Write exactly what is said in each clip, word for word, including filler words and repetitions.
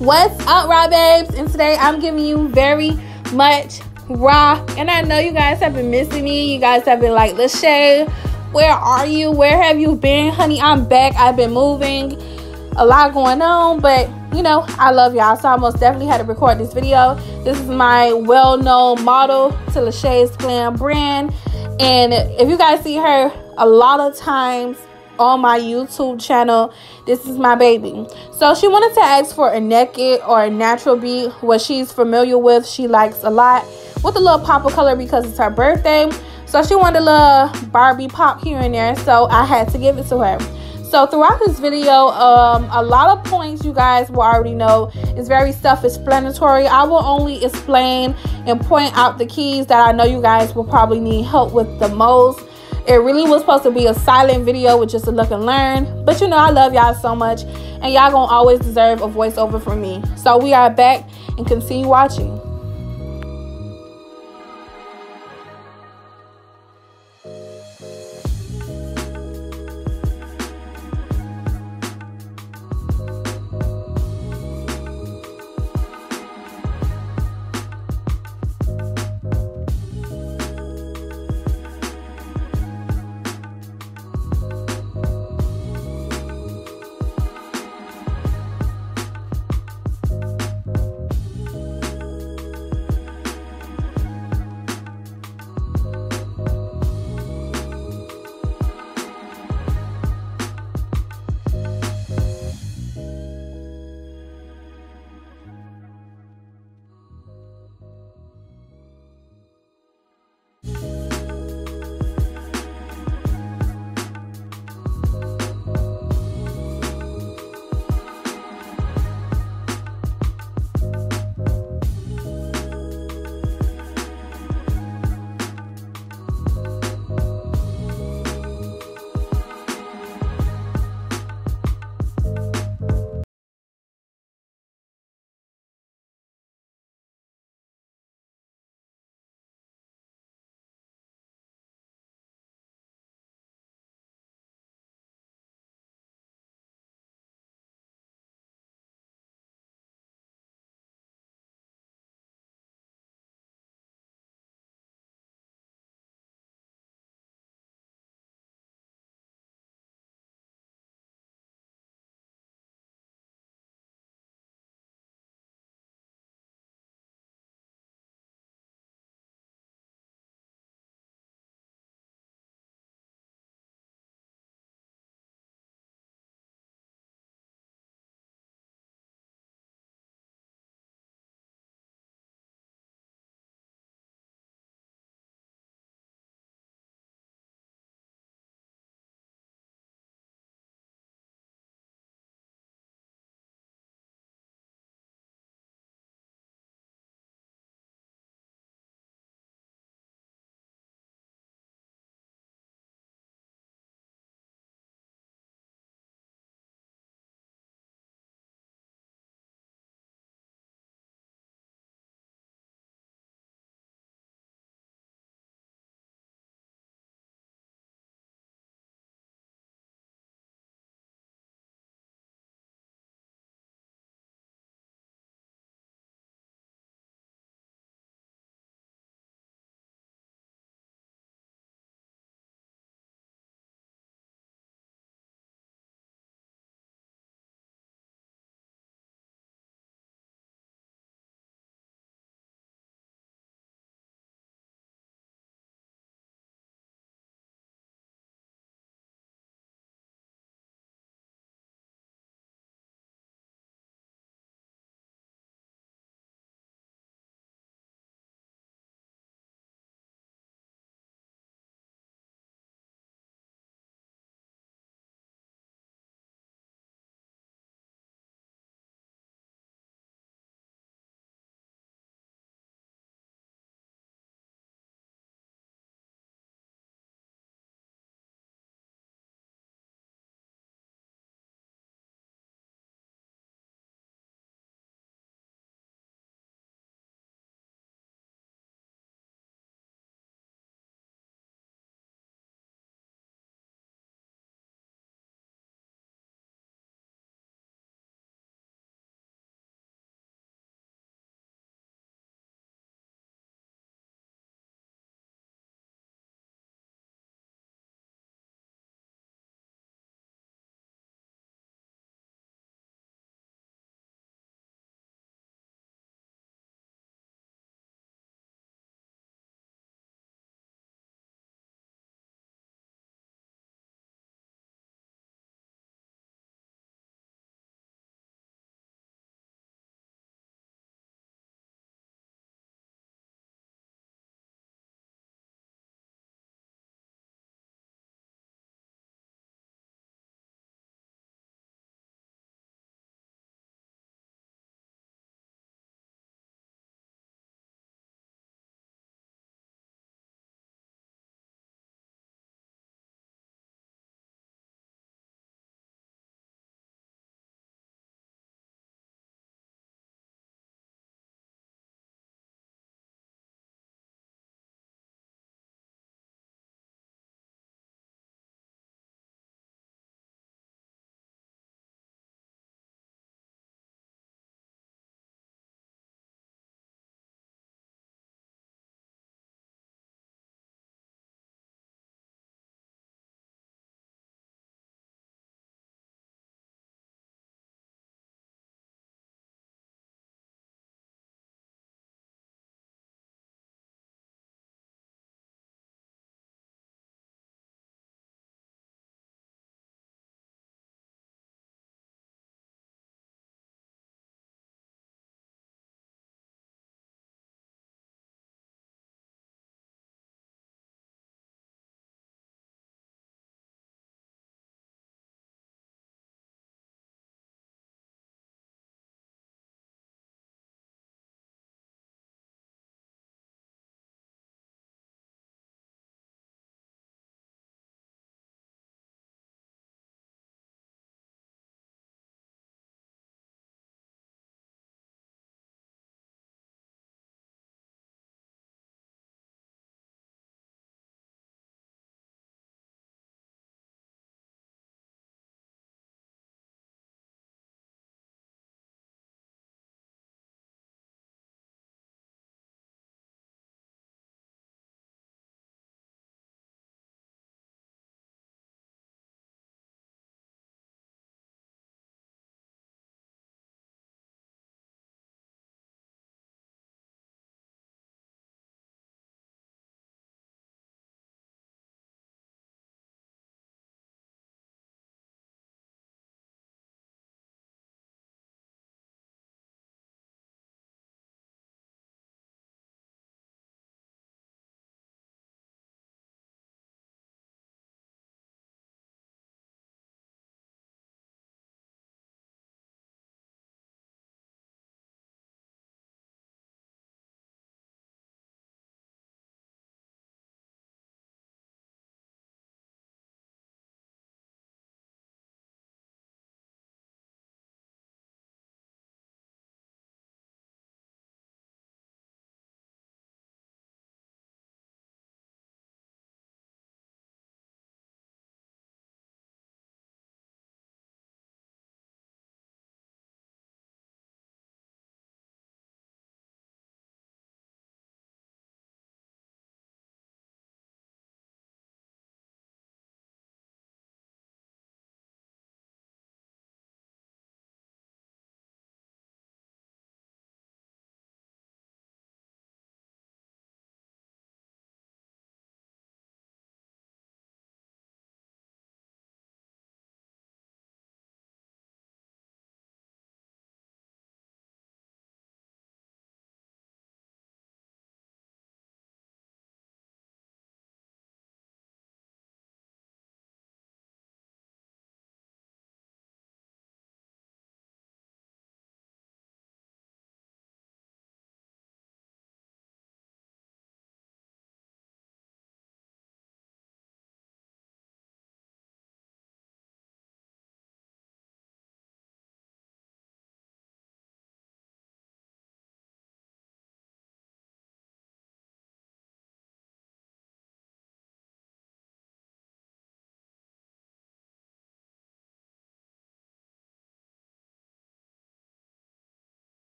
What's up, raw babes? And today I'm giving you very much raw. And I know you guys have been missing me. You guys have been like, Lashay, where are you? Where have you been? Honey, I'm back. I've been moving. A lot going on, but you know, I love y'all, so I most definitely had to record this video. This is my well-known model to LashaysGlamz brand. And if you guys see her a lot of times on my YouTube channel, this is my baby. So she wanted to ask for a naked or a natural beat, what she's familiar with, she likes a lot, with a little pop of color because it's her birthday. So she wanted a little Barbie pop here and there, so I had to give it to her. So throughout this video, um, a lot of points you guys will already know. It's very self-explanatory. I will only explain and point out the keys that I know you guys will probably need help with the most. It really was supposed to be a silent video with just a look and learn. But you know, I love y'all so much. And y'all gonna always deserve a voiceover from me. So we are back and continue watching.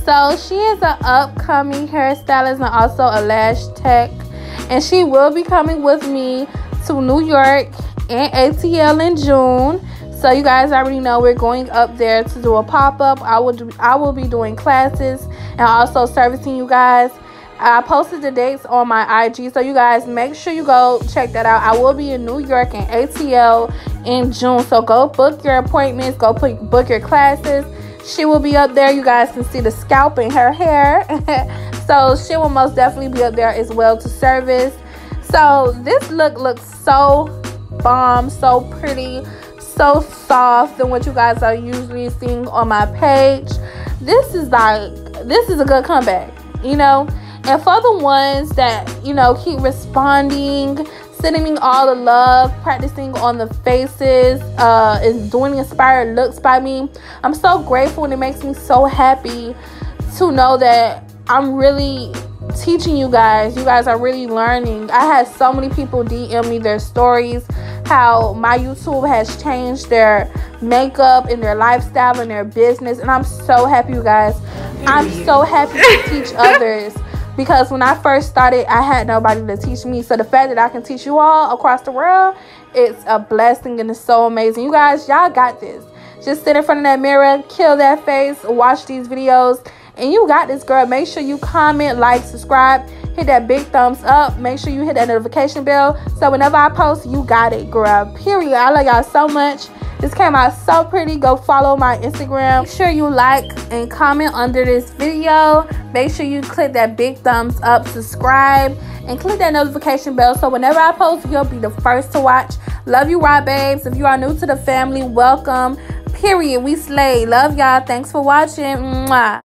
So she is an upcoming hairstylist and also a lash tech, and she will be coming with me to New York and A T L in June. So you guys already know we're going up there to do a pop-up. I will do, I will be doing classes and also servicing you guys. I posted the dates on my I G, so you guys make sure you go check that out. I will be in New York and A T L in June, so go book your appointments, go put, book your classes. She will be up there. You guys can see the scalp in her hair. So she will most definitely be up there as well to service. So this look looks so bomb, so pretty, so soft than what you guys are usually seeing on my page. This is like, this is a good comeback, you know. And for the ones that, you know, keep responding, sending me all the love, practicing on the faces, uh, and doing inspired looks by me, I'm so grateful, and it makes me so happy to know that I'm really teaching you guys. You guys are really learning. I had so many people D M me their stories, how my YouTube has changed their makeup and their lifestyle and their business, and I'm so happy, you guys. I'm so happy to teach others. Because when I first started, I had nobody to teach me. So the fact that I can teach you all across the world, it's a blessing and it's so amazing. You guys, y'all got this. Just sit in front of that mirror, kill that face, watch these videos, and you got this, girl. Make sure you comment, like, subscribe, hit that big thumbs up. Make sure you hit that notification bell. So whenever I post, you got it, girl. Period. I love y'all so much. This came out so pretty. Go follow my Instagram. Make sure you like and comment under this video. Make sure you click that big thumbs up, subscribe, and click that notification bell so whenever I post, you'll be the first to watch. Love you, raw babes. If you are new to the family, welcome. Period. We slay. Love y'all. Thanks for watching. Mwah.